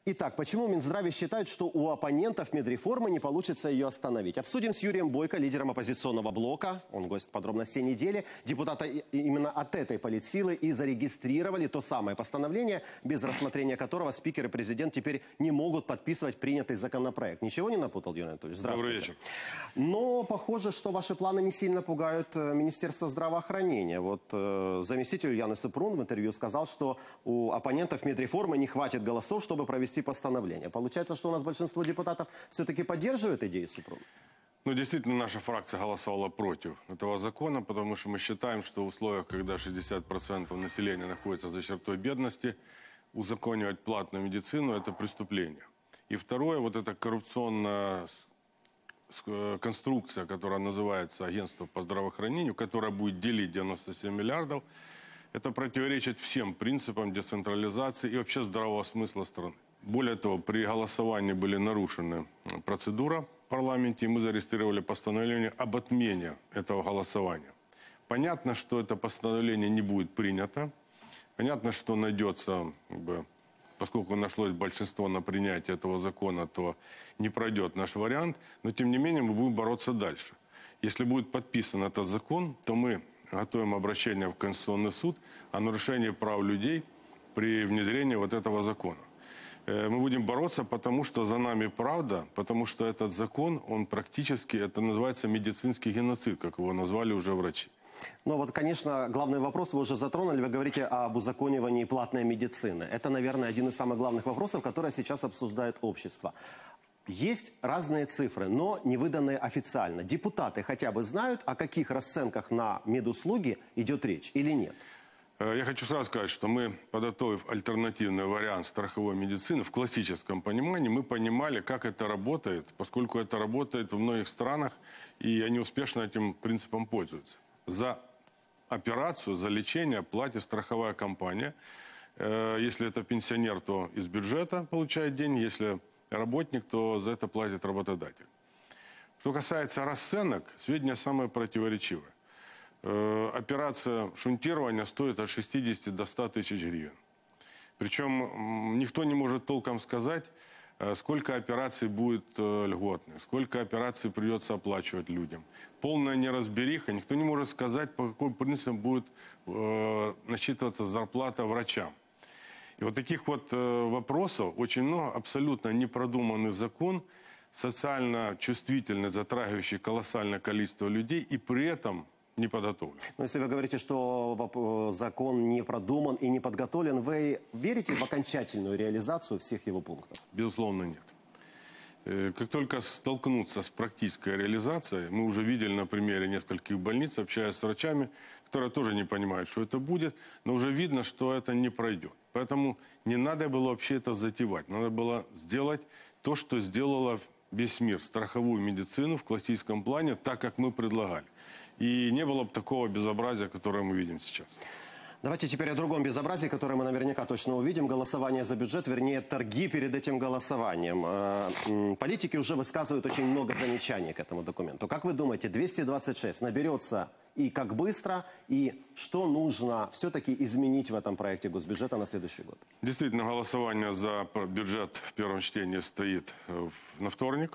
Итак, почему Минздраве считает, что у оппонентов медреформы не получится ее остановить? Обсудим с Юрием Бойко, лидером оппозиционного блока. Он гость подробностей недели. Депутаты именно от этой политсилы и зарегистрировали то самое постановление, без рассмотрения которого спикер и президент теперь не могут подписывать принятый законопроект. Ничего не напутал, Юрий Анатольевич? Здравствуйте. Добрый вечер. Но похоже, что ваши планы не сильно пугают Министерство здравоохранения. Вот заместитель Яны Супрун в интервью сказал, что у оппонентов медреформы не хватит голосов, чтобы провести постановление. Получается, что у нас большинство депутатов все-таки поддерживает идею Супрун? Ну, действительно, наша фракция голосовала против этого закона, потому что мы считаем, что в условиях, когда 60% населения находится за чертой бедности, узаконивать платную медицину – это преступление. И второе, вот эта коррупционная конструкция, которая называется агентство по здравоохранению, которая будет делить 97 миллиардов, это противоречит всем принципам децентрализации и вообще здравого смысла страны. Более того, при голосовании были нарушены процедура в парламенте, и мы зарегистрировали постановление об отмене этого голосования. Понятно, что это постановление не будет принято. Понятно, что найдется, поскольку нашлось большинство на принятие этого закона, то не пройдет наш вариант. Но, тем не менее, мы будем бороться дальше. Если будет подписан этот закон, то мы готовим обращение в Конституционный суд о нарушении прав людей при внедрении вот этого закона. Мы будем бороться, потому что за нами правда, потому что этот закон, он практически, это называется медицинский геноцид, как его назвали уже врачи. Ну вот, конечно, главный вопрос вы уже затронули. Вы говорите об узаконивании платной медицины. Это, наверное, один из самых главных вопросов, который сейчас обсуждает общество. Есть разные цифры, но не выданные официально. Депутаты хотя бы знают, о каких расценках на медуслуги идет речь или нет? Я хочу сразу сказать, что мы, подготовив альтернативный вариант страховой медицины, в классическом понимании, мы понимали, как это работает, поскольку это работает во многих странах, и они успешно этим принципом пользуются. За операцию, за лечение платит страховая компания. Если это пенсионер, то из бюджета получает деньги, если работник, то за это платит работодатель. Что касается расценок, сведения самые противоречивые. Операция шунтирования стоит от 60 до 100 тысяч гривен. Причем никто не может толком сказать, сколько операций будет льготных, сколько операций придется оплачивать людям. Полная неразбериха, никто не может сказать, по какому принципу будет насчитываться зарплата врачам. И вот таких вот вопросов очень много, абсолютно непродуманный закон, социально чувствительный, затрагивающий колоссальное количество людей, и при этом не подготовлен. Но если вы говорите, что закон не продуман и не подготовлен, вы верите в окончательную реализацию всех его пунктов? Безусловно, нет. Как только столкнуться с практической реализацией, мы уже видели на примере нескольких больниц, общаясь с врачами, которые тоже не понимают, что это будет, но уже видно, что это не пройдет. Поэтому не надо было вообще это затевать. Надо было сделать то, что сделала весь мир, страховую медицину в классическом плане, так, как мы предлагали. И не было бы такого безобразия, которое мы видим сейчас. Давайте теперь о другом безобразии, которое мы наверняка точно увидим. Голосование за бюджет, вернее, торги перед этим голосованием. Политики уже высказывают очень много замечаний к этому документу. Как вы думаете, 226 наберется и как быстро? И что нужно все-таки изменить в этом проекте госбюджета на следующий год? Действительно, голосование за бюджет в первом чтении стоит на вторник.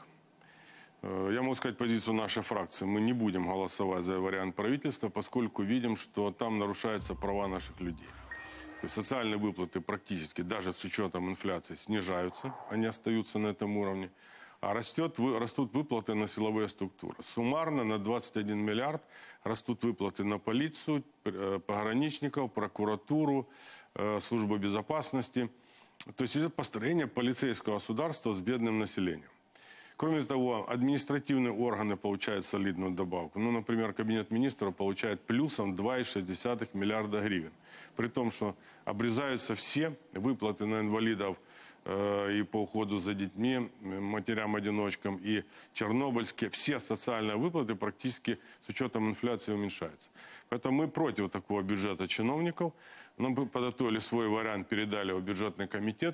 Я могу сказать позицию нашей фракции. Мы не будем голосовать за вариант правительства, поскольку видим, что там нарушаются права наших людей. То есть социальные выплаты практически, даже с учетом инфляции, снижаются, они остаются на этом уровне. А растут выплаты на силовые структуры. Суммарно на 21 миллиард растут выплаты на полицию, пограничников, прокуратуру, службу безопасности. То есть идет построение полицейского государства с бедным населением. Кроме того, административные органы получают солидную добавку. Ну, например, Кабинет министров получает плюсом 2,6 миллиарда гривен. При том, что обрезаются все выплаты на инвалидов и по уходу за детьми, матерям-одиночкам, и чернобыльские, все социальные выплаты практически с учетом инфляции уменьшаются. Поэтому мы против такого бюджета чиновников. Мы подготовили свой вариант, передали его в бюджетный комитет.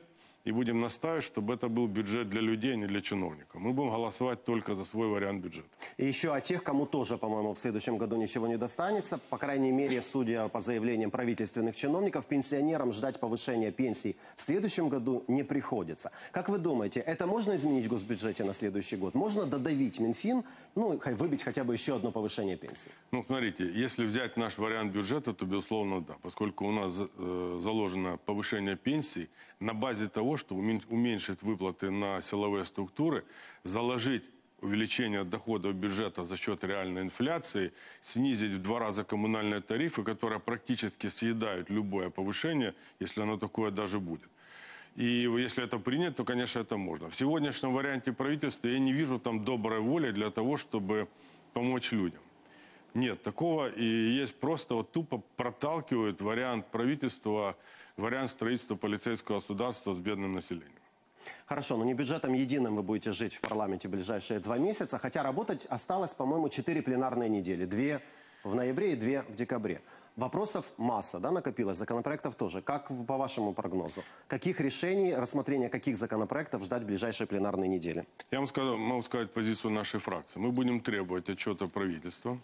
и будем настаивать, чтобы это был бюджет для людей, а не для чиновников. Мы будем голосовать только за свой вариант бюджета. И еще о тех, кому тоже, по-моему, в следующем году ничего не достанется. По крайней мере, судя по заявлениям правительственных чиновников, пенсионерам ждать повышения пенсий в следующем году не приходится. Как вы думаете, это можно изменить в госбюджете на следующий год? Можно додавить Минфин, ну, выбить хотя бы еще одно повышение пенсий? Ну, смотрите, если взять наш вариант бюджета, то, безусловно, да. Поскольку у нас заложено повышение пенсий на базе того, что уменьшить выплаты на силовые структуры, заложить увеличение доходов бюджета за счет реальной инфляции, снизить в 2 раза коммунальные тарифы, которые практически съедают любое повышение, если оно такое даже будет. И если это принято, то, конечно, это можно. В сегодняшнем варианте правительства я не вижу там доброй воли для того, чтобы помочь людям. Нет, такого и есть, просто вот тупо проталкивают вариант правительства, вариант строительства полицейского государства с бедным населением. Хорошо, но не бюджетом единым вы будете жить в парламенте в ближайшие 2 месяца, хотя работать осталось, по-моему, 4 пленарные недели. 2 в ноябре и 2 в декабре. Вопросов масса, да, накопилось, законопроектов тоже. Как по вашему прогнозу? Каких решений, рассмотрения каких законопроектов ждать в ближайшие пленарные недели? Я вам могу сказать позицию нашей фракции. Мы будем требовать отчета правительства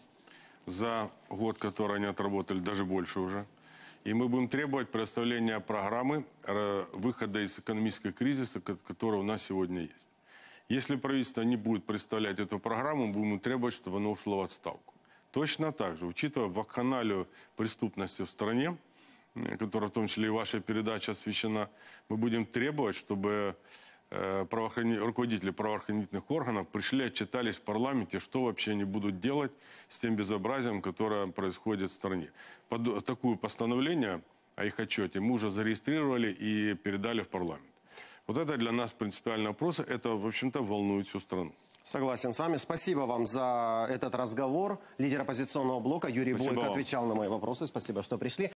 за год, который они отработали, даже больше уже. И мы будем требовать предоставления программы выхода из экономического кризиса, который у нас сегодня есть. Если правительство не будет представлять эту программу, мы будем требовать, чтобы оно ушло в отставку. Точно так же, учитывая вакханалию преступности в стране, которая в том числе и ваша передача освещена, мы будем требовать, чтобы руководители правоохранительных органов пришли, отчитались в парламенте, что вообще они будут делать с тем безобразием, которое происходит в стране. Такое постановление о их отчете мы уже зарегистрировали и передали в парламент. Вот это для нас принципиальный вопрос. Это, в общем-то, волнует всю страну. Согласен с вами. Спасибо вам за этот разговор. Лидер оппозиционного блока Юрий Бойко отвечал на мои вопросы. Спасибо, что пришли.